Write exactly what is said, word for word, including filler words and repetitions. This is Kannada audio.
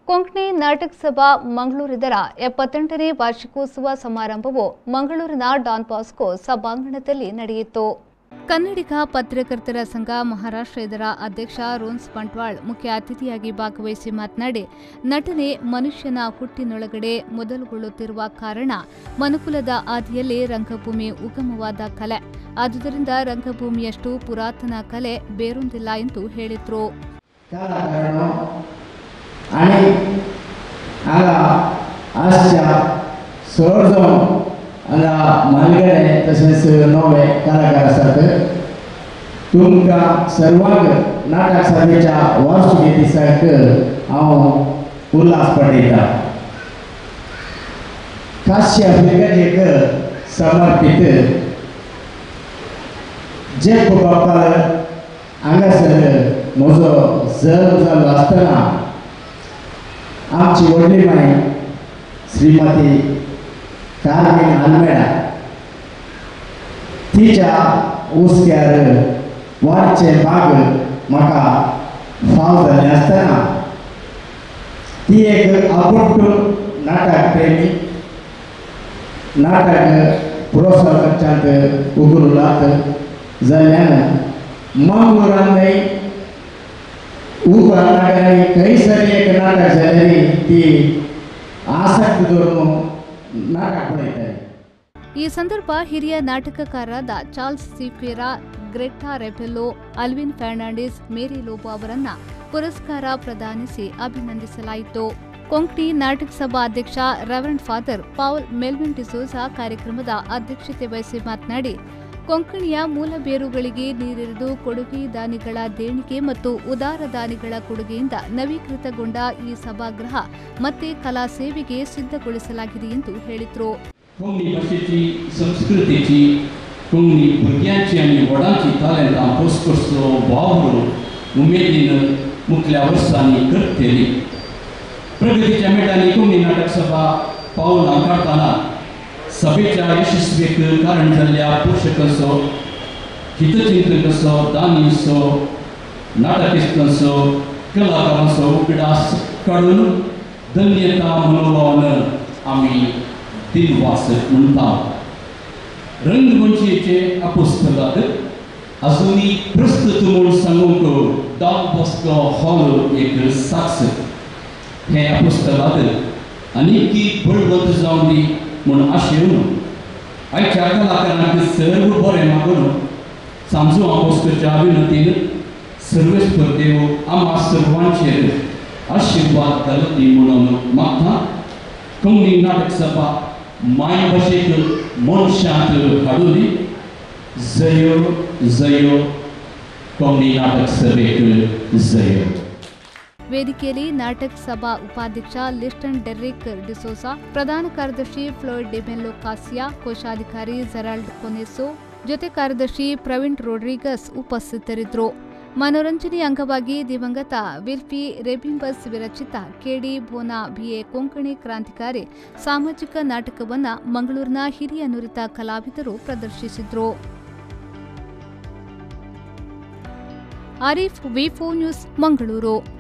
ಕೊಂಕಣಿ ನಾಟಕ ಸಭಾ ಮಂಗಳೂರಿದರ ಎಪ್ಪತ್ತೆಂಟನೇ ವಾರ್ಷಿಕೋತ್ಸವ ಸಮಾರಂಭವು ಮಂಗಳೂರಿನ ಡಾನ್ ಬಾಸ್ಕೋ ಸಭಾಂಗಣದಲ್ಲಿ ನಡೆಯಿತು. ಕನ್ನಡಿಗ ಪತ್ರಕರ್ತರ ಸಂಘ ಮಹಾರಾಷ್ಟ್ರ ಇದರ ಅಧ್ಯಕ್ಷ ರೋನ್ಸ್ ಬಂಟ್ವಾಳ್ ಮುಖ್ಯ ಅತಿಥಿಯಾಗಿ ಭಾಗವಹಿಸಿ ಮಾತನಾಡಿ, ನಟನೆ ಮನುಷ್ಯನ ಹುಟ್ಟಿನೊಳಗಡೆ ಮೊದಲುಗೊಳ್ಳುತ್ತಿರುವ ಕಾರಣ ಮನುಕುಲದ ಆದಿಯಲ್ಲಿ ರಂಗಭೂಮಿ ಉಗಮವಾದ ಕಲೆ. ಆದುದರಿಂದ ರಂಗಭೂಮಿಯಷ್ಟು ಪುರಾತನ ಕಲೆ ಬೇರೊಂದಿಲ್ಲ ಎಂದು ಹೇಳಿದರು. आणि हांगा आसच्या सर्वजण हांगा मालगडे तशेंच नवे कलाकार आसात. तुमकां सर्वांक नाटक सभेच्या वार्षिकी दिसाक हांव उल्हास पटयता. खासच्या भुरग्याक समर्पीत जे बापाल हांगासर म्हजो जल्म जालो आसतना आमची व्हडली माय श्रीमती कार्मेन आल्मेडा तिच्या उस्क्यार वाडचे भाग म्हाका फाव जाल्ले आसतना ती एक आपुट्ट नाटक प्रेमी, नाटक प्रोत्साहकांत उगरुलात जाल्ल्यान मंगळूरांतय ಊರಾಣಗಳಲ್ಲಿ ಕೈ ಸರಿಯಾಗಿ ನಾಟಕ ಜಾರಿ ತಿ ಆಸಕ್ತಿ ದೊರನು ನಾಟಕ ಪಡೆಯುತ್ತಾರೆ. ಈ ಸಂದರ್ಭ ಹಿರಿಯ ನಾಟಕಕಾರರಾದ ಚಾರ್ಲ್ಸ್ ಸಿಫೆರಾ, ಗ್ರೆಟಾ ರೆಬೆಲ್ಲೋ, ಅಲ್ವಿನ್ ಫರ್ನಾಂಡಿಸ್, ಮೇರಿ ಲೋಬೋ ಅವರನ್ನ ಪುರಸ್ಕಾರ ಪ್ರದಾನಿಸಿ ಅಭಿನಂದಿಸಲಾಯಿತು. ಕೊಂಕಣಿ ನಾಟಕ ಸಭಾ ಅಧ್ಯಕ್ಷ ರೆವರೆಂಡ್ ಫಾದರ್ ಪೌಲ್ ಮೆಲ್ವಿನ್ ಡಿಸೋಜಾ ಕಾರ್ಯಕ್ರಮದ ಅಧ್ಯಕ್ಷತೆ ವಹಿಸಿ ಮಾತನಾಡಿ, ಕೊಂಕಣಿಯ ಮೂಲ ಬೇರುಗಳಿಗೆ ನೀರೆರೆದು ಕೊಡುಗೆ ದಾನಿಗಳ ದೇಣಿಗೆ ಮತ್ತು ಉದಾರ ದಾನಿಗಳ ಕೊಡುಗೆಯಿಂದ ನವೀಕೃತಗೊಂಡ ಈ ಸಭಾಗೃಹ ಮತ್ತೆ ಕಲಾ ಸೇವೆಗೆ ಸಿದ್ಧಗೊಳಿಸಲಾಗಿದೆ ಎಂದು ಹೇಳಿದರು. कोंकणी भाषेची, संस्कृतीची, कोंकणी भुरग्यांची आनी व्हडांची तालंतां पोसकोसो वावर उमेदीन मुखल्या वर्सांनी करतली. प्रगतीच्या मेटांनी कोंकणी नाटक सभा पावल नाकारतना सभेच्या यशस्वीक कारण जाल्ल्या पोषकांचो, हितचिंतकांचो, दानींचो, नाटकिस्तांचो, कलाकारांचो उगडास काडून धन्यता मनोभावन आमी दिनवास म्हणटा. रंगमंचेचे अपोस्तलात अजुनी प्रस्तुत म्हूण सांगूंक डॉन बॉस्को हॉल एक साक्ष. हे अपोस्तलात आनीकी बळवंत जावन दी म्हूण आशेवन आयच्या कलाकारांक सर्व बरें मागून सांजो हांव बॉस्कोच्या विनंतीन सर्वेस्पर देव आम्हा सर्वांचेर आशिर्वाद घालती म्हणून मागता. कोंकणी नाटक सभा माय भाशेक मनशांत हाडून दी. जयो जयो कोंकणी नाटक सभेक जयो. ವೇದಿಕೆಯಲ್ಲಿ ನಾಟಕ ಸಭಾ ಉಪಾಧ್ಯಕ್ಷ ಲಿಸ್ಟನ್ ಡೆರ್ರಿಕ್ ಡಿಸೋಸಾ, ಪ್ರಧಾನ ಕಾರ್ಯದರ್ಶಿ ಫ್ಲೋಯ್ಡ್ ಡಿಮೆಲ್ಲೋ ಕಾಸಿಯಾ, ಕೋಶಾಧಿಕಾರಿ ಜೆರಾಲ್ಡ್ ಕೊನೆಸೋ, ಜೊತೆ ಕಾರ್ಯದರ್ಶಿ ಪ್ರವೀಣ್ ರೋಡ್ರಿಗಸ್ ಉಪಸ್ಥಿತರಿದ್ದರು. ಮನೋರಂಜನೆ ಅಂಗವಾಗಿ ದಿವಂಗತ ವಿಲ್ಫಿ ರೆಬಿಂಬಸ್ ವಿರಚಿತ ಕೆಡಿ ಬೋನಾ ಬಿಎ ಕೊಂಕಣಿ ಕ್ರಾಂತಿಕಾರಿ ಸಾಮಾಜಿಕ ನಾಟಕವನ್ನು ಮಂಗಳೂರಿನ ಹಿರಿಯ ನುರಿತ ಕಲಾವಿದರು ಪ್ರದರ್ಶಿಸಿದರು. Arif V four news Mangaluru.